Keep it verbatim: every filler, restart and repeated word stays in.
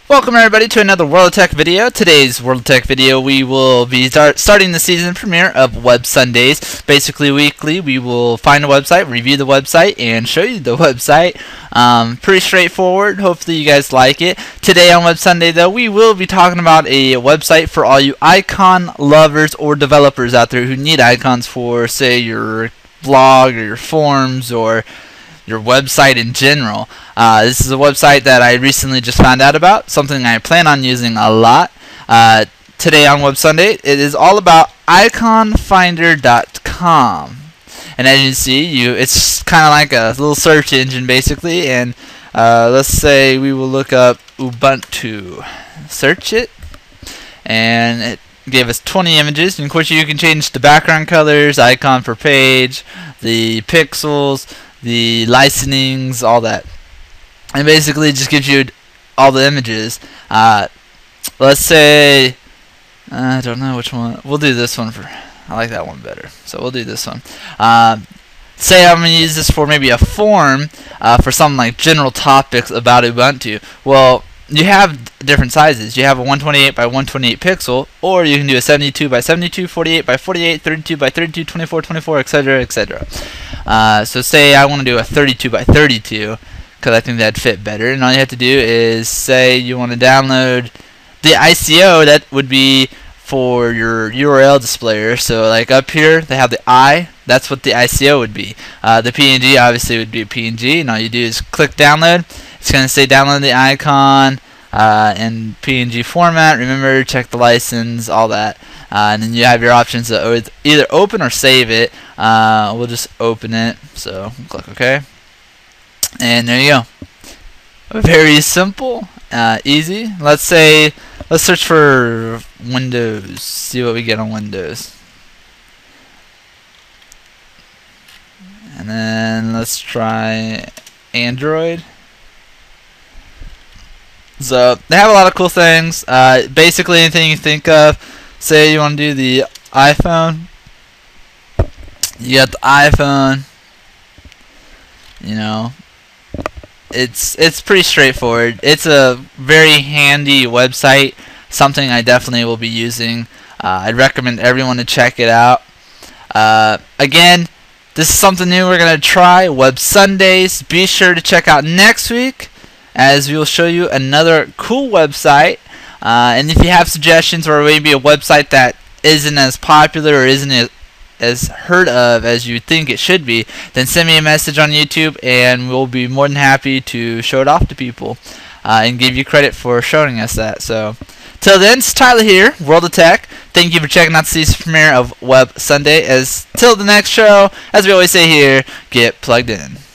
Welcome everybody to another World of Tech video. Today's World of Tech video we will be start starting the season premiere of Web Sundays. Basically weekly we will find a website, review the website, and show you the website. Um, pretty straightforward. Hopefully you guys like it. Today on Web Sunday though we will be talking about a website for all you icon lovers or developers out there who need icons for, say, your blog or your forums or your website in general. Uh, this is a website that I recently just found out about, something I plan on using a lot. Uh, today on Web Sunday, it is all about icon finder dot com. And as you see, you it's kind of like a little search engine basically. And uh, let's say we will look up Ubuntu, search it, and it gave us twenty images. And of course, you can change the background colors, icon per page, the pixels, the licensings, all that. And basically it just gives you all the images. Uh, let's say, I don't know which one. We'll do this one for, I like that one better. So we'll do this one. Uh, say I'm going to use this for maybe a form uh, for some like general topics about Ubuntu. Well, you have different sizes. You have a one twenty-eight by one twenty-eight pixel, or you can do a seventy-two by seventy-two, forty-eight by forty-eight, thirty-two by thirty-two, twenty-four, twenty-four, et cetera, et cetera. Uh, so say I want to do a thirty-two by thirty-two, because I think that'd fit better. And all you have to do is say you want to download the I C O that would be for your U R L displayer. So like up here they have the I. That's what the I C O would be. Uh, the P N G obviously would be a P N G, and all you do is click download. It's going to say download the icon uh, in P N G format. Remember, check the license, all that. Uh, and then you have your options to either open or save it. Uh, we'll just open it. So click OK. And there you go. Very simple, uh, easy. Let's say, let's search for Windows. See what we get on Windows. And then let's try Android. So they have a lot of cool things. Uh, basically anything you think of. Say you want to do the iPhone. You got the iPhone. You know, it's it's pretty straightforward. It's a very handy website. Something I definitely will be using. Uh, I'd recommend everyone to check it out. Uh, again, this is something new we're gonna try. Web Sundays. Be sure to check out next week, as we will show you another cool website. Uh, and if you have suggestions or maybe a website that isn't as popular or isn't as, as heard of as you think it should be, then send me a message on YouTube and we'll be more than happy to show it off to people uh, and give you credit for showing us that. So, till then, it's Tyler here, World of Tech. Thank you for checking out the season premiere of Web Sunday. As till the next show, as we always say here, get plugged in.